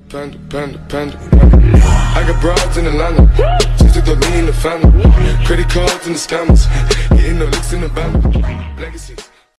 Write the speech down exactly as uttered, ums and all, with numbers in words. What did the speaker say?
Panda, panda, panda, panda. I got broads in Atlanta, just to throw me in the family. Credit cards and the scammers, getting no licks in the band. Legacies.